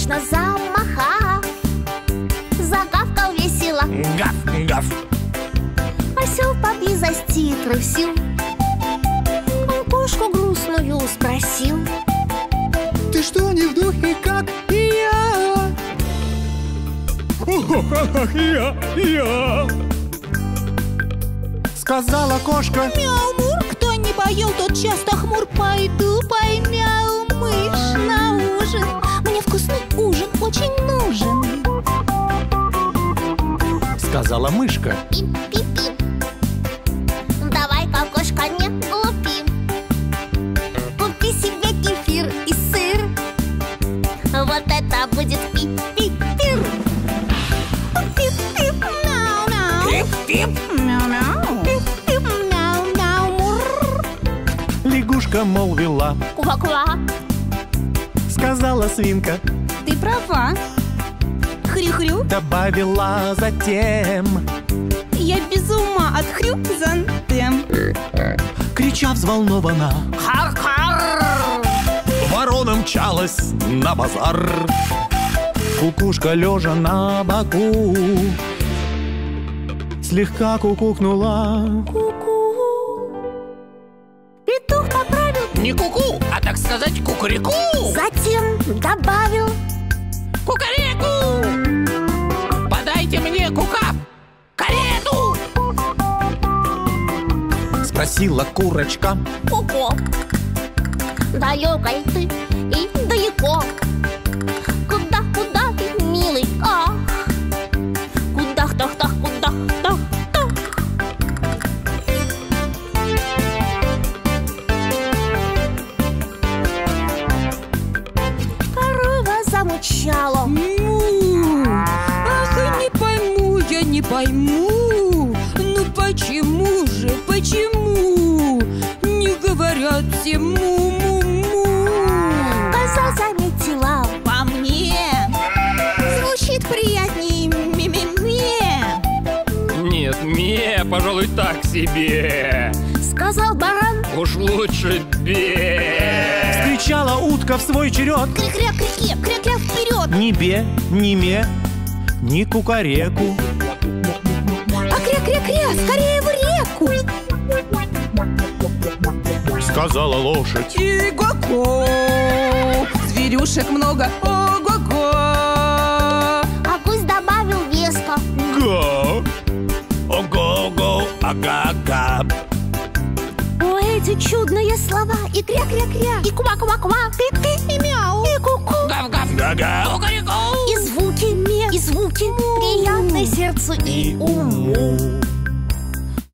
дружно замахав, загавкал весело. Гав, гав. Осел поблизости трусил. Он кошку грустную спросил: ты что, не в духе, как я? Я. Сказала кошка: мяу-мур, кто не поел, тот часто хмур. Пойду поймяу мышь на ужин. Мне вкусный ужин очень нужен. сказала мышка. Пип-пип-пип. Давай-ка, кошка, не глупи. Купи себе кефир и сыр. Вот это будет пип-пип-пир. Пип-пип, мяу-мяу. Пип-пип. Мяу-мяу. Пип-пип, мяу-мяу, мур. Лягушка молвила. Ква-ква. Сказала свинка. Ты права. Хрю-хрю. Добавила затем. Я без ума от хрюзантем. Крича взволнованно, Хар-хар. ворона мчалась на базар. Кукушка, лежа на боку, слегка кукукнула. Ку-ку. Петух поправил, Не куку, а так сказать кукурику. затем добавил: Кукареку. Подайте мне кука. Карету. Спросила курочка. ку-ку. Далекой ты и далеко. Куда ты, милый? Ах, куда-тах-тах, куда-тах-тах. Корова замычала. Ах, и не пойму, я не пойму. Ну почему же, почему не говорят все му-му-му? Коза заметила. По мне звучит приятнее ме-ме-ме. Нет, не, пожалуй, так себе. Сказал баран. Уж лучше бе. Кричала утка в свой черед. Кря-кря, кря-кря, кря-кря вперед. Ни бе, ни ме, ни кукареку. А кря-кря-кря, скорее в реку. Сказала лошадь. И-го-го, зверюшек много, ого-го. А гусь добавил веско. Го, ого-го, ага-га. О, эти чудные слова. И кря-кря-кря, и ква-ква-ква, пи-пи, и мяу, и ку-ку. Гав-гав. Га-га. Кукареку. И звуки ме, и звуки приятны сердцу и уму.